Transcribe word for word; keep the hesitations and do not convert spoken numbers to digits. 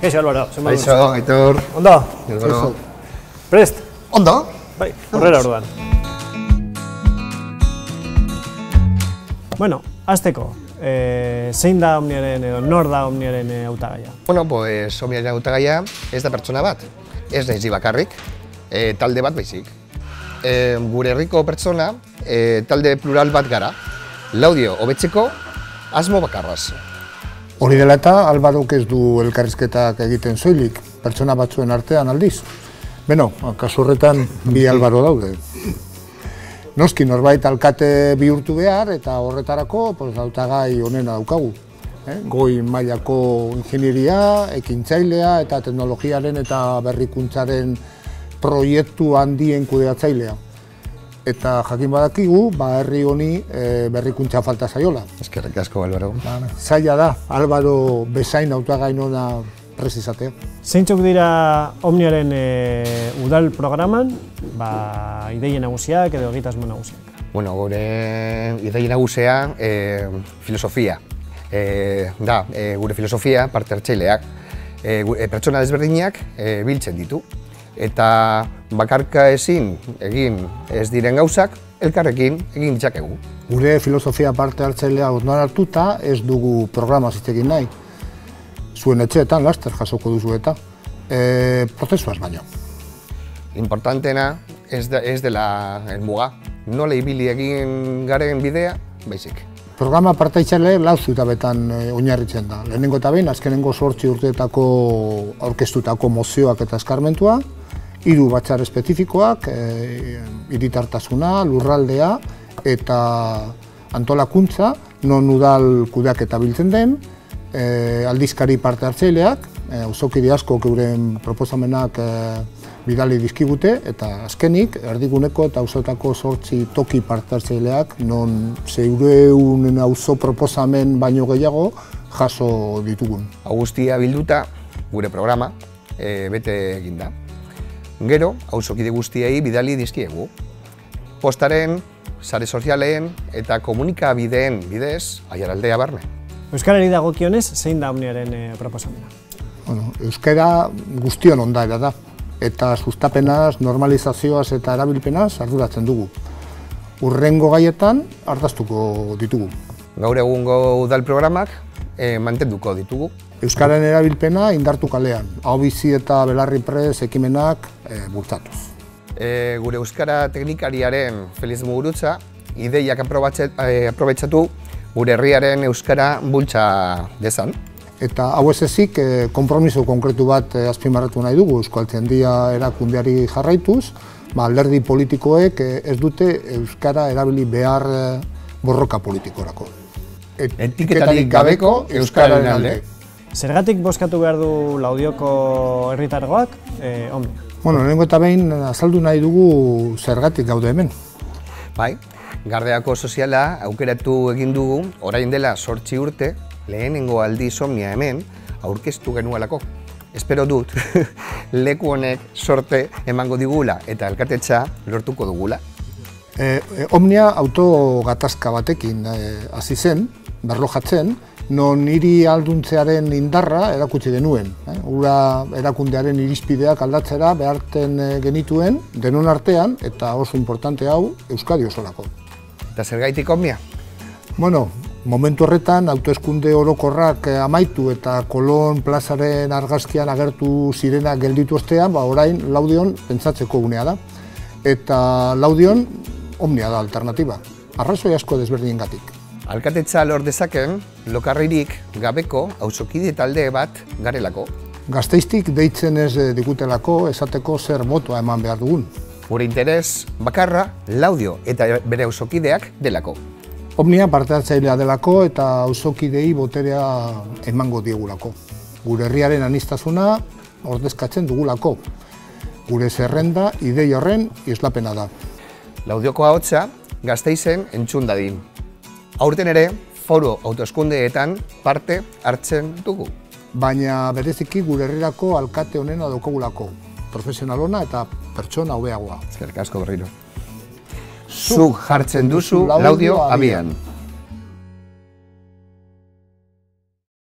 Kaixo, Álvaro. Kaixo, Aitor. Ondo? Kaixo. Prest? Ondo? Bai, horrela orduan. Bueno, hasteko, zein da Omniaren edo nor da Omniaren hautagaia? Bueno, pues Omniaren hautagaia ez da pertsona bat, ez naiz bakarrik, talde bat baizik. Gure herriko pertsona, talde plural bat gara, Laudio hobetzeko asmo bakarraz. Hori dela eta Alvarok ez du elkarrizketak egiten soilik, pertsona batzuen artean aldiz. Beno, kasu horretan bi Alvaro daude. Noski norbait alkate bihurtu behar eta horretarako hautagai honena daukagu. Goi mailako ingenieria, ekintzailea eta teknologiaren eta berrikuntzaren proiektu handien kudeatzailea. Eta jakin badakigu, herri honi berrikuntza falta zaiola. Eskerrik asko, Álvaro. Zaila da, Álvaro bezain hautagai nona prest izatea. Zeintzuk dira Omniaren udal programan, ideia nagusiak edo egitasmo nagusiak? Bueno, gure ideia nagusia filosofia. Da, gure filosofia parte hartzaileak. Pertsona desberdinak biltzen ditu. Eta bakarka ezin egin ez diren gauzak, elkarrekin egin ditzakegu. Gure filosofia parte hartzailea ondoan hartuta ez dugu programa zitzekin nahi. Zuen etxeetan laster jasoko duzu eta prozesuaz baino. Importantena ez dela helmuga, nola ibili egin garen bidea, baizik. Programa parte hartzaile lau zutabetan oinarritzen da. Lehenengo eta behin, azkenengo zortzi urteetako aurkeztutako mozioak eta eskarmentua, hiru batzar espezifikoak, hiritartasuna, lurraldea eta antolakuntza, non udal kudeaketa biltzen den, aldizkari parte hartzaileak, auzokide askok euren proposamenak bidali dizkigute, eta azkenik, erdiguneko eta auzotako zortzi toki parte hartzaileak, non zeureun auzo proposamen baino gehiago jaso ditugun. Hau guztia bilduta, gure programa bete egin da. Gero, auzokide guztiei bidali dizkiegu. Postaren, sare sozialeen eta komunikabideen bidez, Aiaraldea barne. Euskarari dagokionez, zein da Omniaren proposamena? Euskara guztion ondaera da, eta sustapenaz, normalizazioaz eta erabilpenaz arduratzen dugu. Hurrengo gaietan ardaztuko ditugu. Gaur egungo udal programak mantenduko ditugu. Euskararen erabilpena indartu kalean, hau bizi eta belarri prez ekimenak bultzatuz. Gure euskara teknikariaren Feliz Mugurutza ideiak aprobetxatu gure herriaren euskara bultza dezan. Eta hau ez ezik, konpromiso konkretu bat azpimarratu nahi dugu Euskaltzaindia erakundeari jarraituz, alderdi politikoek ez dute euskara erabili behar borroka politikorako. Etiketarik gabeko euskararen alde. Zergatik bozkatu behar du Laudioko herritargoak Omnia? Bueno, lehenengo eta behin azaldu nahi dugu zergatik gaude hemen. Bai, Gardeako soziala aukeratu egin dugu orain dela zortzi urte lehenengo aldiz Omnia hemen aurkeztu genuelako. Espero dut leku honek sorte emango digula eta alkatetza lortuko dugula. Omnia autogatazka batekin hasi zen, berlojatzen, non hiri alduntzearen indarra erakutsi genuen. Ura erakundearen irizpideak aldatzera beharten genituen, denon artean, eta oso importante hau, Euskadi osorako. Eta zergaitik Omnia? Bueno, momentu horretan, autoeskunde orokorrak amaitu eta Kolon plazaren argazkian agertu zirenak gelditu ostean, orain Laudion pentsatzeko unea da. Eta Laudion Omnia da alternatiba, arrazoi asko desberdinengatik. Alkatetza lor dezaken, lokarririk gabeko auzokide talde bat garelako. Gasteiztik deitzen ez digutelako esateko zer botoa eman behar dugun. Gure interes bakarra Laudio eta bere auzokideak delako. Omnia parte hartzailea delako eta auzokidei boterea emango diegulako. Gure herriaren aniztasuna ordezkatzen dugulako. Gure zerrenda idei horren islapena da. Laudioko ahotsa Gasteizen entzun dadin. Aurten ere, foru autoeskundeetan parte hartzen dugu. Baina bereziki gure herrirako alkate honena daukagulako. Profesional ona eta pertsona hobeagoa. Eskerrik asko berriro. Zuk jartzen duzu Laudio abian.